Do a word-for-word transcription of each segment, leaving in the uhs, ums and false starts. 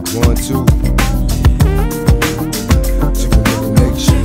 One, two. Super nation.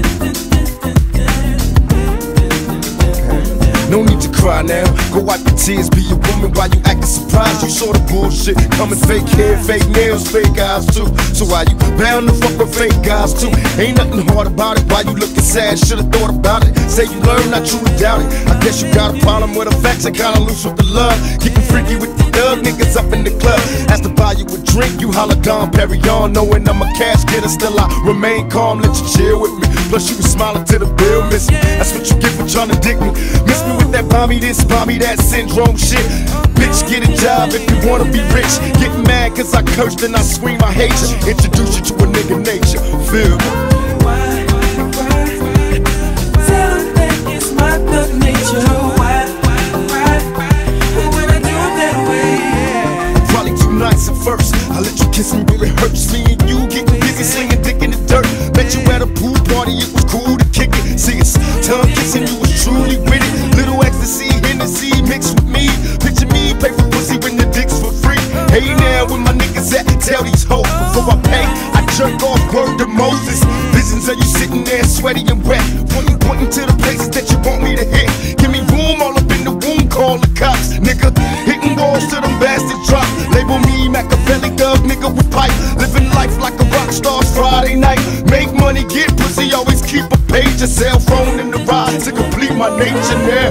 No need to cry now. Go wipe your tears. Be a woman while you acting surprised. You saw the bullshit coming. Fake hair, fake nails, fake eyes too. So why you bound to fuck with fake guys too? Ain't nothing hard about it. Why you looking sad? Should've thought about it. Say you learned, I truly doubt it. I guess you got a problem with the facts. I kinda loose with the love. Keeping freaky with the thug niggas up in the club. Asked to buy you a drink, you holla Dom Perignon. Knowing I'm a cash getter, still I remain calm. Let you chill with me. Plus you was smiling to the bill, miss me. That's what you get for trying to dick me. Miss me with that mommy this, mommy that syndrome shit. Bitch, get a job if you wanna be rich. Get mad cause I cursed and I scream I hate you. Introduce you to a nigga nature. Feel me? Why, why, tell them that it's my thug nature. Why, why, when I do it that way? Probably too nice at first. I let you kiss me, but it hurts. Me and you getting busy slinging dick in the dirt. Bet you at a pool party, it was cool to kick it. See, it's tongue kissing, you was truly with it. Little ecstasy, Hennessy mixed with me. Picture me, pay for pussy when the dick's for free. Hey now, where my niggas at? Tell these hoes before I pay. I jerk off word to Moses. Visions of you sitting there sweaty and wet. Pointing, pointing to the places that you want me to hit. Give me room all up in the womb, call the cops. Nigga, hitting walls till them bastards drop. Label me Machiavelli thug, nigga with pipe. Living life like a rock star's Friday night. Make money, get pussy, always keep a page. A cell phone in the ride to complete my nature now.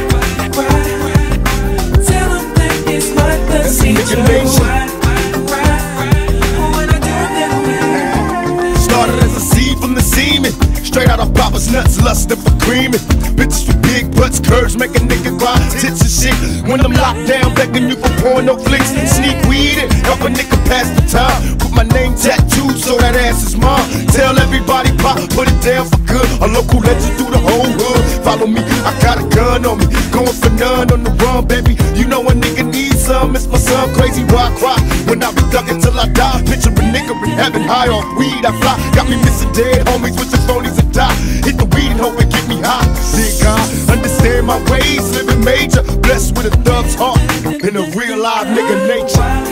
Tell them that it's my thug nature. Started as a seed from the semen. Straight out of Papa's nuts, lustin' for creaming. Bitches with big butts, curves, make a nigga cry. Tits and shit. When I'm locked down, begging you for porno flicks. Sneak weed and help a nigga pass the time. Put my name tattooed so that ass is mine. Tell everybody pop, put it down for good. A local legend through the whole hood. Follow me, I got a gun on me. Going for none on the run, baby. You know a nigga needs some. It's my son, crazy rock rock. When I be thuggin' till I die. Picture a nigga in heaven, high off weed I fly. Got me missing dead homies with the phonies and die. Hit the weed and hope it get me high. Dig God, understand my ways, living major. Blessed with a thug's heart and a real live nigga nature.